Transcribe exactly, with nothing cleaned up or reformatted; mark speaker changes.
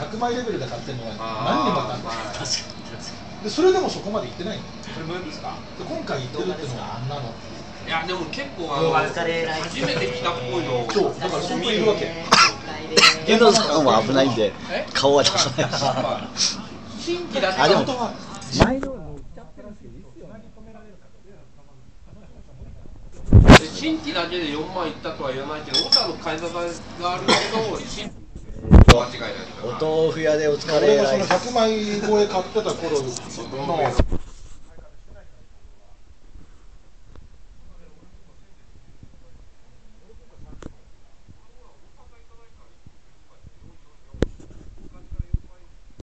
Speaker 1: ゃくまいレベルで買ってるのが何人もあったんです。
Speaker 2: 確かに確か
Speaker 1: でそれでもそこまでいってないの。
Speaker 3: それ分ですか？
Speaker 1: で今回行ってるっていうのがあんなの。
Speaker 3: いやでも結構あの初めて来たっぽいの。
Speaker 1: そうだからそこいるわけ。
Speaker 4: 遠藤さんも危ないんで顔は出さないし。
Speaker 3: 新規だけ
Speaker 4: あでも
Speaker 1: 前の乗っちゃってるんですけどいいっすよね。
Speaker 3: 新規だけでよんまんいったとは言わないけど、小田の買い方があるけど、新規間違いない。
Speaker 4: お豆腐屋でお疲れ。
Speaker 1: 俺がそのひゃくまい超え買ってた頃の